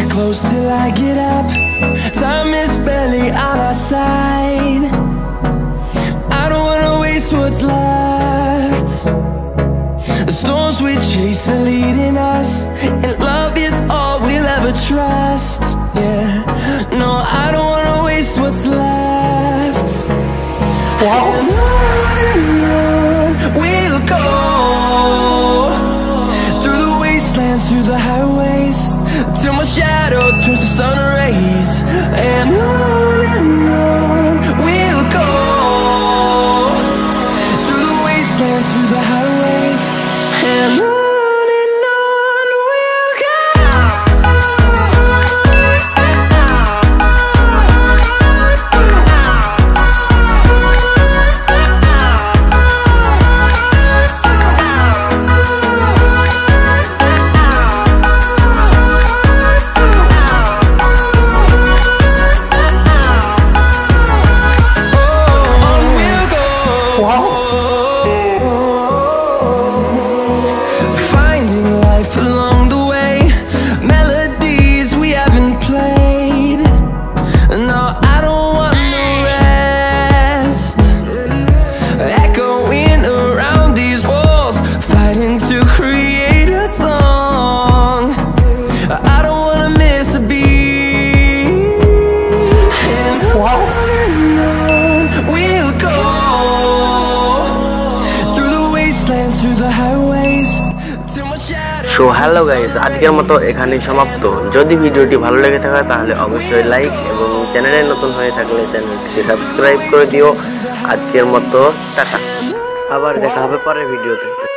close till I get up. Time is barely on our side. I don't wanna waste what's left. The storms we chase are leading us, and love is all we'll ever trust. Yeah, no, I don't wanna waste what's left. And on we'll go, through the wastelands, through the highways, till my shadow turns to sun rays. And on we'll go, through the wastelands, through the highways, and on we'll go. Finding life along the way, melodies we haven't played. No, I don't want no rest. Echoing around these walls, fighting to create a song. I don't wanna miss a beat. And on we'll go, through the wastelands, through the highways, till my shadow. So hello guys, আজকের মতো এখানেই সমাপ্ত। যদি ভিডিওটি ভালো লেগে থাকে তাহলে অবশ্যই লাইক এবং চ্যানেলে নতুন হয়ে থাকলে চ্যানেলটিকে সাবস্ক্রাইব করে দিও। আজকের মতো টাটা, আবার দেখা হবে পরের ভিডিওতে।